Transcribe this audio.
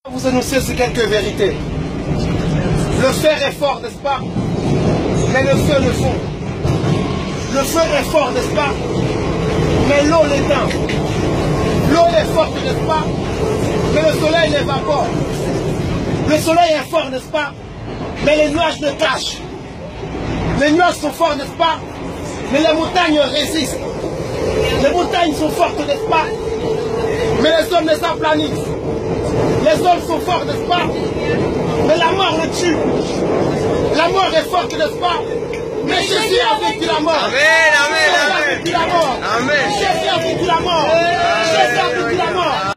Vous annoncer ces quelques vérités. Le fer est fort, n'est-ce pas? Mais le feu le fond. Le feu est fort, n'est-ce pas? Mais l'eau l'éteint. L'eau est forte, n'est-ce pas? Mais le soleil l'évapore. Le soleil est fort, n'est-ce pas? Mais les nuages le cachent. Les nuages sont forts, n'est-ce pas? Mais les montagnes résistent. Les montagnes sont fortes, n'est-ce pas? Mais les hommes les aplanissent. Les hommes sont forts, n'est-ce pas? Mais la mort le tue. La mort est forte, n'est-ce pas? Mais Jésus a vaincu la mort. Amen, amen, amen. Jésus a vaincu la mort. Amen. Jésus a vaincu la mort. Jésus a vaincu